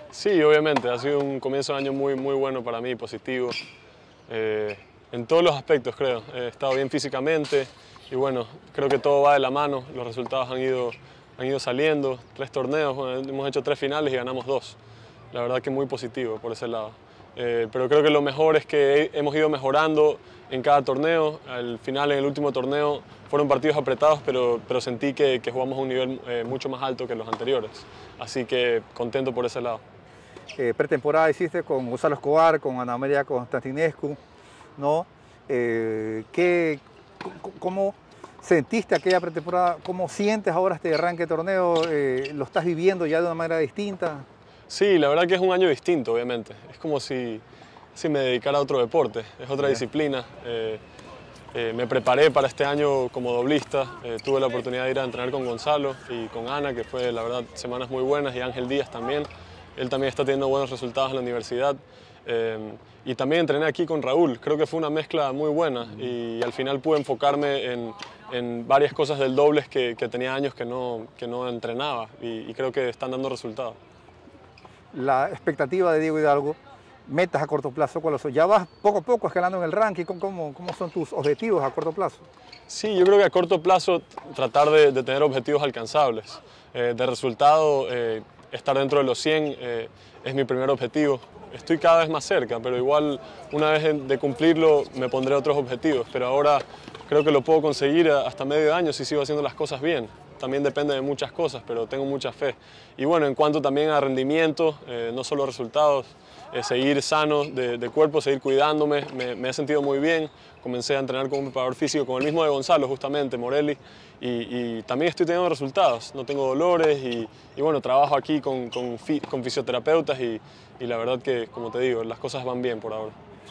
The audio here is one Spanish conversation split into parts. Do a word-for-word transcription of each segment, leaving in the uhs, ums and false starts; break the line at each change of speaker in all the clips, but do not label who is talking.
Sí, obviamente, ha sido un comienzo de año muy, muy bueno para mí, positivo, eh, en todos los aspectos creo. He estado bien físicamente y bueno, creo que todo va de la mano, los resultados han ido, han ido saliendo, tres torneos, bueno, hemos hecho tres finales y ganamos dos. La verdad que muy positivo por ese lado. Eh, pero creo que lo mejor es que hemos ido mejorando en cada torneo. Al final, en el último torneo, fueron partidos apretados, pero, pero sentí que, que jugamos a un nivel eh, mucho más alto que los anteriores. Así que contento por ese lado.
Eh, pretemporada hiciste con Gonzalo Escobar, con Ana María Constantinescu, ¿no? Eh, ¿qué, ¿Cómo sentiste aquella pretemporada? ¿Cómo sientes ahora este arranque de torneo? Eh, ¿Lo estás viviendo ya de una manera distinta?
Sí, la verdad que es un año distinto, obviamente. Es como si, si me dedicara a otro deporte, es otra
Bien.
disciplina. Eh, eh, me preparé para este año como doblista, eh, tuve la oportunidad de ir a entrenar con Gonzalo y con Ana, que fue, la verdad, semanas muy buenas, y Ángel Díaz también. Él también está teniendo buenos resultados en la universidad. Eh, y también entrené aquí con Raúl, creo que fue una mezcla muy buena y, y al final pude enfocarme en, en varias cosas del dobles que, que tenía años que no, que no entrenaba y, y creo que están dando resultados.
La expectativa de Diego Hidalgo, metas a corto plazo, ¿cuáles son? Ya vas poco a poco escalando en el ranking, ¿cómo, cómo son tus objetivos a corto plazo?
Sí, yo creo que a corto plazo tratar de, de tener objetivos alcanzables. Eh, de resultado, eh, estar dentro de los cien eh, es mi primer objetivo. Estoy cada vez más cerca, pero igual una vez de cumplirlo me pondré otros objetivos. Pero ahora creo que lo puedo conseguir hasta medio año si sigo haciendo las cosas bien. También depende de muchas cosas, pero tengo mucha fe. Y bueno, en cuanto también a rendimiento, eh, no solo resultados, eh, seguir sano de, de cuerpo, seguir cuidándome, me, me he sentido muy bien. Comencé a entrenar con un preparador físico, con el mismo de Gonzalo, justamente, Morelli, y, y también estoy teniendo resultados. No tengo dolores y, y bueno, trabajo aquí con, con, fi, con fisioterapeutas y, y la verdad que, como te digo, las cosas van bien por ahora.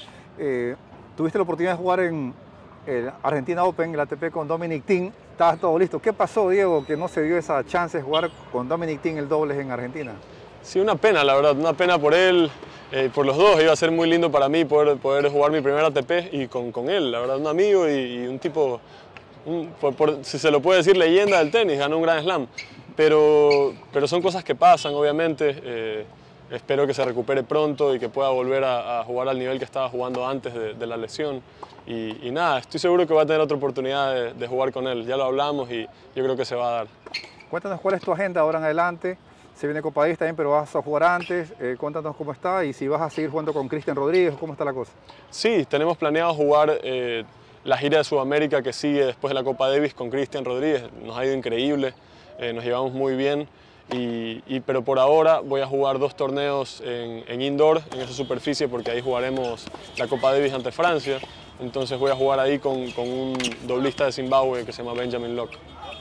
Eh, ¿Tuviste la oportunidad de jugar en el Argentina Open, el A T P con Dominic Thiem? Estaba todo listo. ¿Qué pasó, Diego, que no se dio esa chance de jugar con Dominic Thiem el dobles en Argentina?
Sí, una pena, la verdad, una pena por él, eh, por los dos. Iba a ser muy lindo para mí poder, poder jugar mi primer A T P y con, con él, la verdad, un amigo y, y un tipo, un, por, por, si se lo puede decir, leyenda del tenis, ganó un Grand Slam. Pero, pero son cosas que pasan, obviamente. Eh, espero que se recupere pronto y que pueda volver a, a jugar al nivel que estaba jugando antes de, de la lesión. Y, y nada, estoy seguro que va a tener otra oportunidad de, de jugar con él. Ya lo hablamos y yo creo que se va a dar.
Cuéntanos cuál es tu agenda ahora en adelante. Se viene Copa Davis también, pero vas a jugar antes. Eh, cuéntanos cómo está y si vas a seguir jugando con Cristian Rodríguez, ¿cómo está la cosa?
Sí, tenemos planeado jugar eh, la gira de Sudamérica que sigue después de la Copa Davis con Cristian Rodríguez. Nos ha ido increíble, eh, nos llevamos muy bien. Y, y, pero por ahora voy a jugar dos torneos en, en indoor, en esa superficie, porque ahí jugaremos la Copa Davis ante Francia. Entonces voy a jugar ahí con, con un doblista de Zimbabue que se llama Benjamin Locke.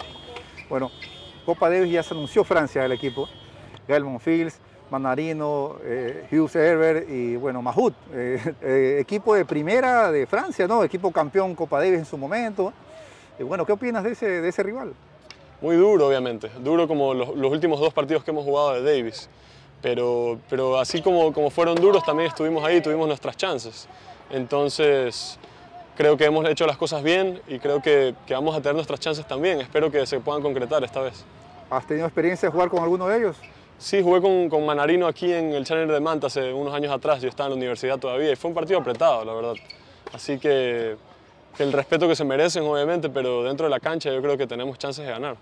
Bueno, Copa Davis ya se anunció Francia del equipo. Gael Monfils, Mannarino, eh, Hughes Herbert y bueno, Mahut. Eh, eh, equipo de primera de Francia, ¿no? Equipo campeón Copa Davis en su momento. Y bueno, ¿qué opinas de ese, de ese rival?
Muy duro, obviamente. Duro como los, los últimos dos partidos que hemos jugado de Davis. Pero, pero así como, como fueron duros, también estuvimos ahí, tuvimos nuestras chances. Entonces, creo que hemos hecho las cosas bien y creo que, que vamos a tener nuestras chances también. Espero que se puedan concretar esta vez.
¿Has tenido experiencia de jugar con alguno de ellos?
Sí, jugué con, con Mannarino aquí en el Challenger de Manta hace unos años atrás. Yo estaba en la universidad todavía y fue un partido apretado, la verdad. Así que, que el respeto que se merecen, obviamente, pero dentro de la cancha yo creo que tenemos chances de ganar.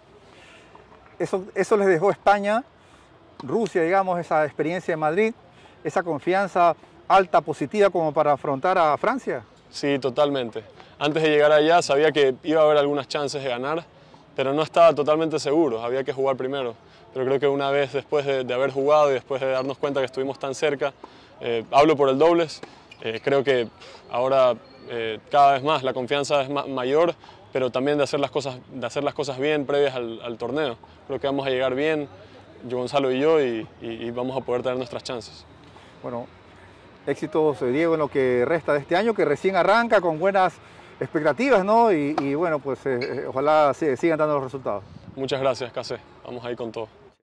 Eso, eso les dejó España, Rusia, digamos, esa experiencia en Madrid, esa confianza alta, positiva como para afrontar a Francia.
Sí, totalmente. Antes de llegar allá sabía que iba a haber algunas chances de ganar, pero no estaba totalmente seguro, había que jugar primero. Pero creo que una vez después de, de haber jugado y después de darnos cuenta que estuvimos tan cerca, eh, hablo por el dobles, eh, creo que ahora eh, cada vez más la confianza es ma mayor, pero también de hacer las cosas, de hacer las cosas bien previas al, al torneo. Creo que vamos a llegar bien, yo, Gonzalo y yo, y, y, y vamos a poder tener nuestras chances.
Bueno, éxitos, Diego, en lo que resta de este año, que recién arranca con buenas expectativas, ¿no? Y, y bueno, pues eh, ojalá sigan dando los resultados.
Muchas gracias, Casé. Vamos ahí con todo.